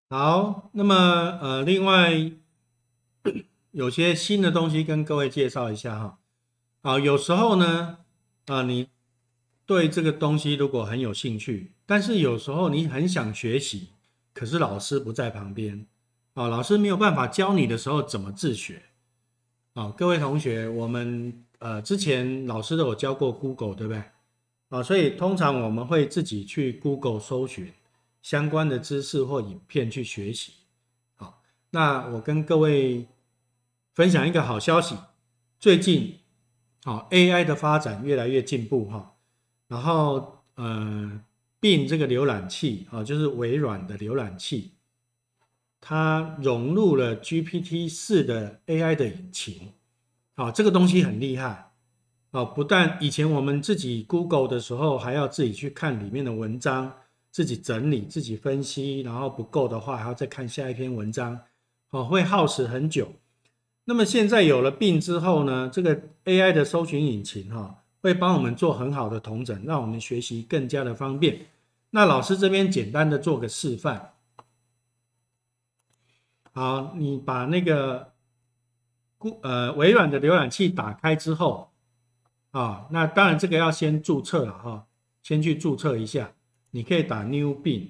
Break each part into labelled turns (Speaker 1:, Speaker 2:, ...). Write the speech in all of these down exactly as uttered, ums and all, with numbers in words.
Speaker 1: 好，那么呃，另外有些新的东西跟各位介绍一下哈。啊，有时候呢，啊，你对这个东西如果很有兴趣，但是有时候你很想学习，可是老师不在旁边，啊，老师没有办法教你的时候怎么自学？啊，各位同学，我们呃之前老师都有教过 Google，对不对？啊，所以通常我们会自己去 Google 搜寻相关的知识或影片去学习。好，那我跟各位分享一个好消息，最近好 A I 的发展越来越进步哈，然后呃，Bing 这个浏览器啊，就是微软的浏览器，它融入了 G P T 四 的 A I 的引擎，好，这个东西很厉害。哦，不但以前我们自己 Google 的时候，还要自己去看里面的文章，自己整理、自己分析，然后不够的话，还要再看下一篇文章，哦，会耗时很久。那么现在有了病之后呢，这个 A I 的搜寻引擎哈、哦，会帮我们做很好的统整，让我们学习更加的方便。那老师这边简单的做个示范。好，你把那个呃微软的浏览器打开之后，啊，那当然这个要先注册了哈，先去注册一下。你可以打 New Bing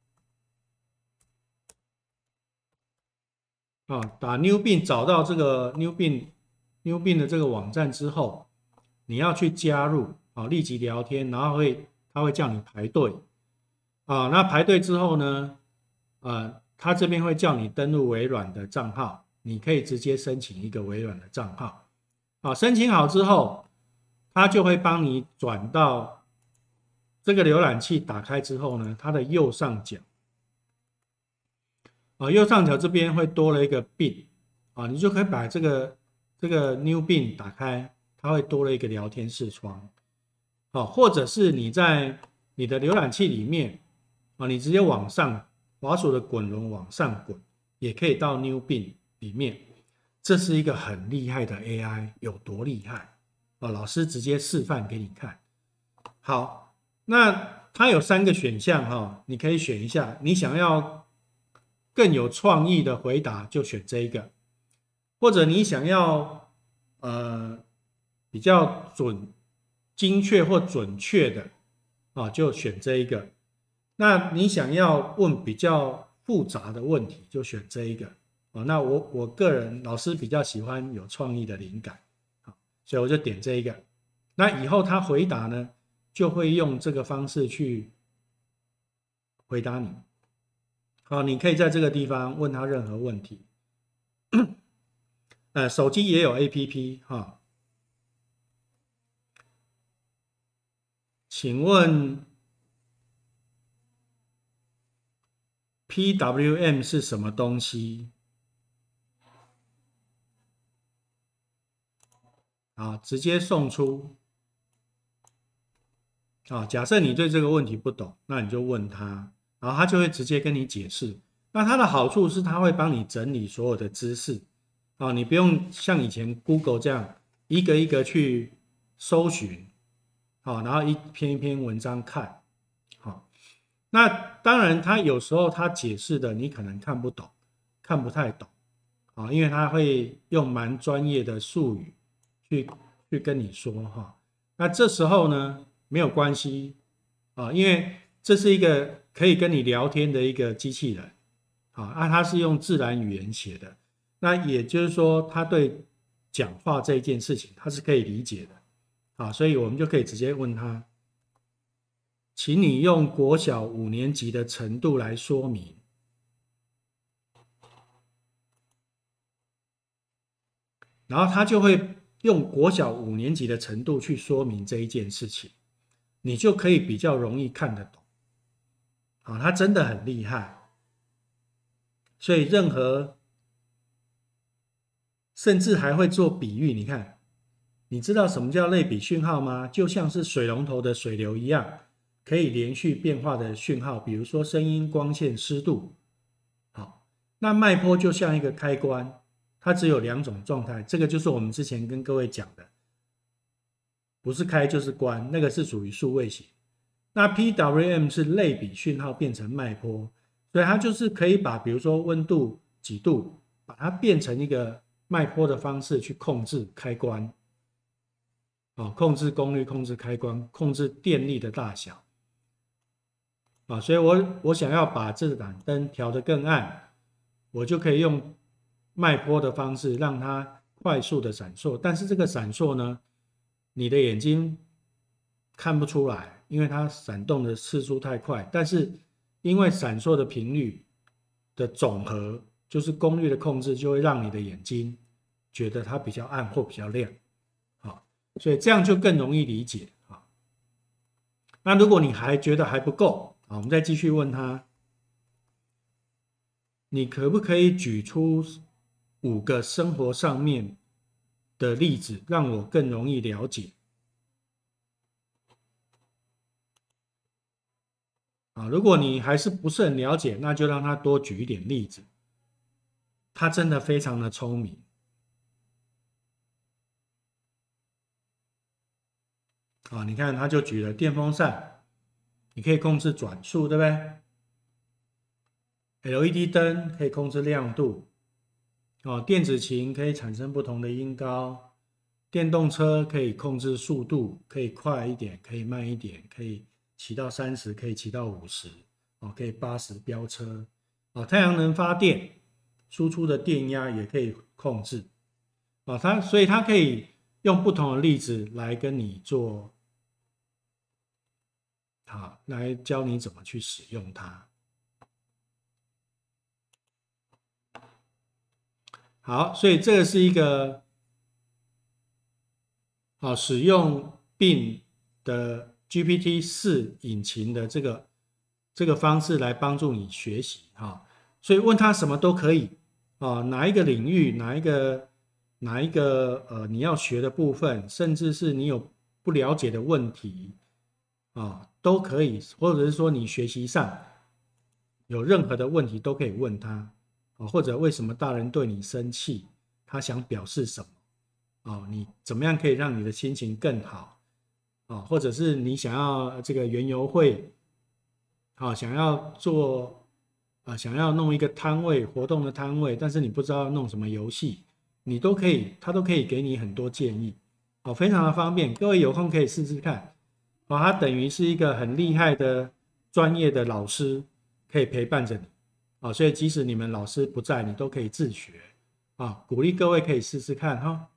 Speaker 1: 啊，打 New Bing 找到这个 New Bing New Bing 的这个网站之后，你要去加入啊，立即聊天，然后会他会叫你排队啊，那排队之后呢，呃，他这边会叫你登录微软的账号，你可以直接申请一个微软的账号啊，申请好之后，他就会帮你转到这个浏览器打开之后呢，它的右上角啊，右上角这边会多了一个 Bing 啊，你就可以把这个这个 New Bing 打开，它会多了一个聊天视窗，啊，或者是你在你的浏览器里面啊，你直接往上滑鼠的滚轮往上滚，也可以到 New Bing 里面。这是一个很厉害的 A I， 有多厉害？啊，老师直接示范给你看。好，那它有三个选项哈，你可以选一下，你想要更有创意的回答就选这一个，或者你想要呃比较准、精确或准确的啊，就选这一个。那你想要问比较复杂的问题，就选这一个。哦，那我我个人老师比较喜欢有创意的灵感，好，所以我就点这一个。那以后他回答呢？就会用这个方式去回答你。好，你可以在这个地方问他任何问题。呃，手机也有 A P P 哈。请问 P W M 是什么东西？啊，直接送出。啊，假设你对这个问题不懂，那你就问他，然后他就会直接跟你解释。那它的好处是，他会帮你整理所有的知识，啊，你不用像以前 Google 这样一个一个去搜寻，好，然后一篇一篇文章看，好。那当然，他有时候他解释的你可能看不懂，看不太懂，啊，因为他会用蛮专业的术语去去跟你说哈。那这时候呢？没有关系啊，因为这是一个可以跟你聊天的一个机器人啊，啊，它是用自然语言写的，那也就是说，他对讲话这一件事情，他是可以理解的啊，所以我们就可以直接问他，请你用国小五年级的程度来说明，然后他就会用国小五年级的程度去说明这一件事情。你就可以比较容易看得懂，啊，他真的很厉害，所以任何甚至还会做比喻。你看，你知道什么叫类比讯号吗？就像是水龙头的水流一样，可以连续变化的讯号，比如说声音、光线、湿度。好，那脉波就像一个开关，它只有两种状态，这个就是我们之前跟各位讲的。不是开就是关，那个是属于数位型。那 P W M 是类比讯号变成脉波， 所以它就是可以把比如说温度几度，把它变成一个脉波的方式去控制开关，啊，控制功率、控制开关、控制电力的大小，啊，所以我我想要把这盏灯调得更暗，我就可以用脉波的方式让它快速的闪烁，但是这个闪烁呢，你的眼睛看不出来，因为它闪动的次数太快，但是因为闪烁的频率的总和，就是功率的控制，就会让你的眼睛觉得它比较暗或比较亮，好，所以这样就更容易理解啊。那如果你还觉得还不够，好，我们再继续问他，你可不可以举出五个生活上面的例子，让我更容易了解？啊，如果你还是不是很了解，那就让他多举一点例子。他真的非常的聪明。啊，你看他就举了电风扇，你可以控制转速，对不对？L E D 灯可以控制亮度，哦，电子琴可以产生不同的音高，电动车可以控制速度，可以快一点，可以慢一点，可以骑到三十，可以骑到五十，哦，可以八十飙车，哦，太阳能发电，输出的电压也可以控制，啊，它所以它可以用不同的例子来跟你做，好，来教你怎么去使用它。好，所以这个是一个好使用 Bing 的 G P T 四 引擎的这个这个方式来帮助你学习哈。所以问他什么都可以啊，哪一个领域，哪一个哪一个呃你要学的部分，甚至是你有不了解的问题啊，都可以，或者是说你学习上有任何的问题都可以问他。或者为什么大人对你生气，他想表示什么？哦，你怎么样可以让你的心情更好？哦，或者是你想要这个园游会，好，想要做啊，想要弄一个摊位，活动的摊位，但是你不知道弄什么游戏，你都可以，他都可以给你很多建议，哦，非常的方便，各位有空可以试试看，哦，他等于是一个很厉害的专业的老师，可以陪伴着你。啊，所以即使你们老师不在，你都可以自学啊，鼓励各位可以试试看哈。